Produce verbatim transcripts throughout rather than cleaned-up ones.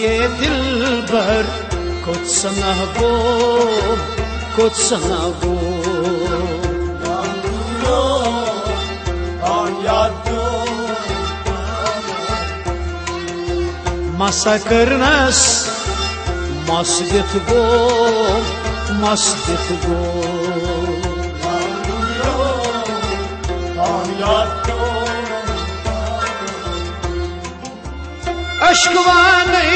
ये दिलबर कुछ सना गो कुछ सना गो masa kırnas masjid go masjid go aşkvani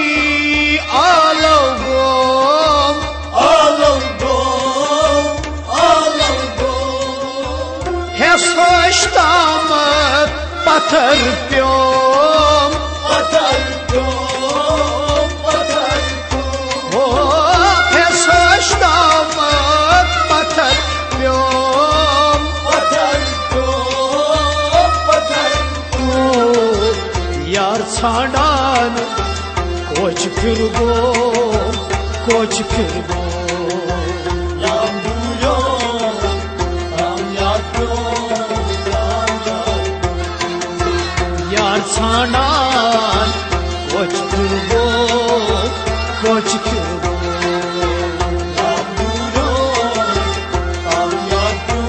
alo go alo go alo go hes hoştamat patır pyom patır pyom patır oh hes hoştamat patır pyom patır pyom patır yar çadan koç firgo koç firgo yanduyo tam yakyo yar çadan koç firgo koç firgo yanduyo tam yakyo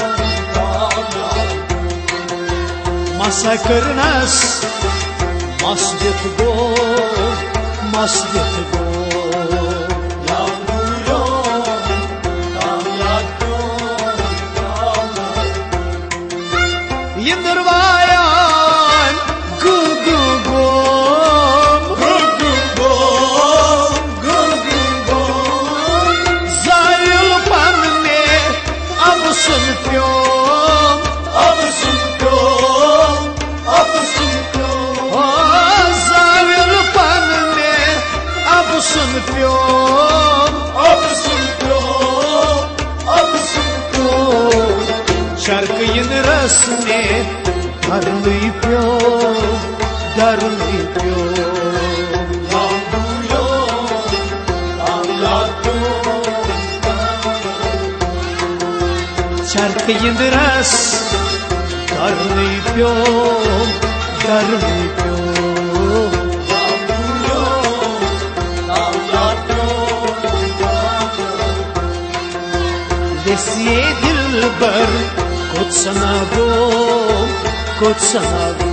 masa kırnas masjid go masjid go yanduyo tam yakyo yindirvayan gu gu go gu gu go gu gu go zayıl panne absun pyom absun pyom absun absun pyom absun pyom absun pyom şarkıyın rasne darlı pyom darlı pyom yanduyo anlattım şarkıyın ras darlı pyom darlı pyom ये दिलबर कुछ सना गो कुछ सना गो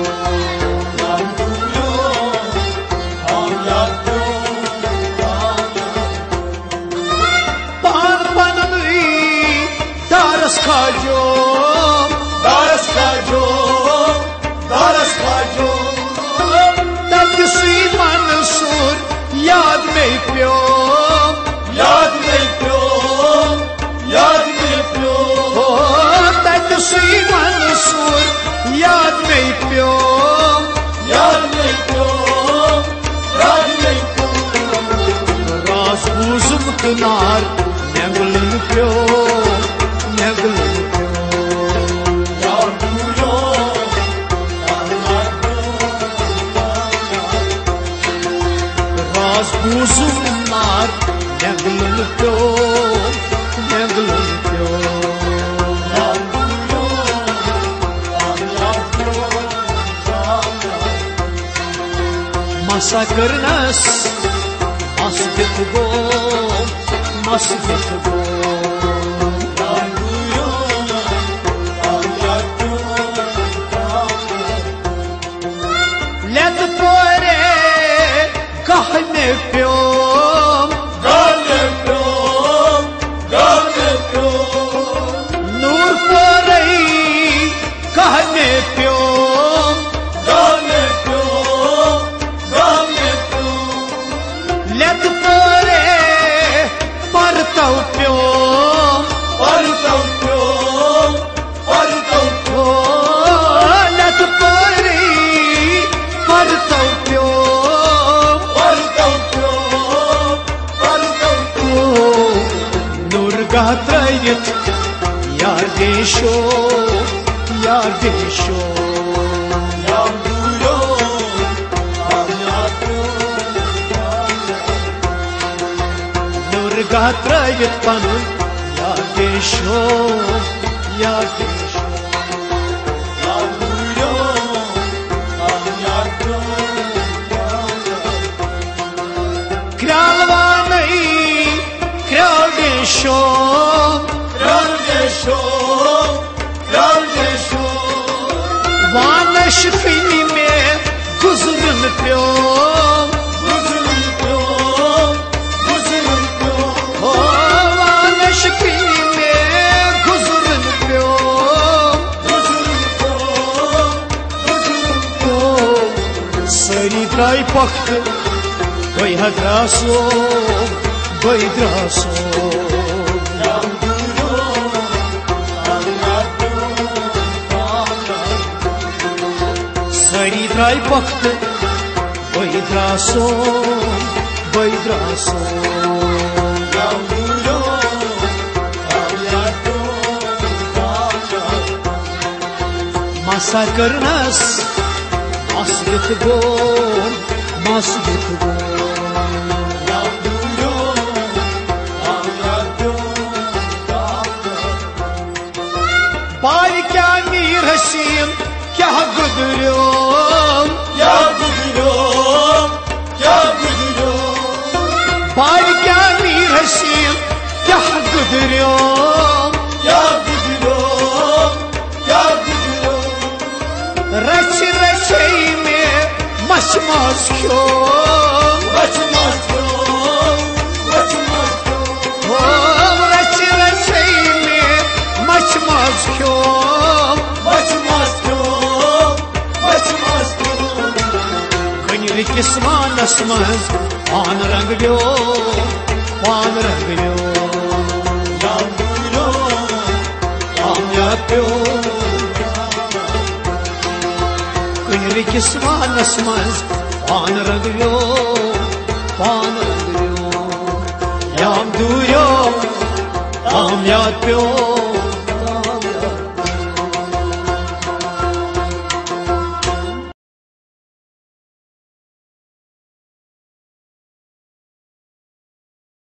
पान पानवी दारस खाजो दारस खाजो दारस खाजो तब सी मंसूर याद में प्यो याद में प्यो याद में प्यो तद सी मंसूर याद में प्यो याद में प्यो याद में प्यो रास बूजुम किनार नेगलन प्यो नेगलन प्यो यादुयो रास बूजुम किनार नेगलन प्यो नेगलन प्यो masa kırnas masjid go masjid go yanduyo anlattım let pore kahne pyom kahne pyom kahne pyom nur pore kahne pyom kahne pyom let pore partav pyom partav pyom partav pyom let pore partav pyom partav pyom partav pyom nur gatrayet yar desho yar desho yanduyo Gatrayet panun ya desho ya desho yanduyo anlattım aşkını me Kuzurun piyom Kuzurun piyom Kuzurun piyom Ovan aşkını me Kuzurun piyom Kuzurun piyom Kuzurun piyom Sari trai paktı Băi hadraso Băi draso Sari trai paktı Băi draso Băi draso Masa karnas Mas gitgo Mas gitgo Balikani Rasim Kya gudulum Ya gülüm, ya gülüm Balikani Rasim Kya gudulum Ya gülüm, ya gülüm Rachi rachi me Mas mas kyom Kaçmaz yok, kaçmaz yok Oh rachi rachi me Mas mas kyom Kaçmaz yok, kaçmaz yok Kanyri kisman asmaz Pan ranglyo Pan ranglyo Ya gülüm, Am yapyo Kanyri kisman asmaz Pan ranglyo Pan ranglyo Yam duyo Am yapyo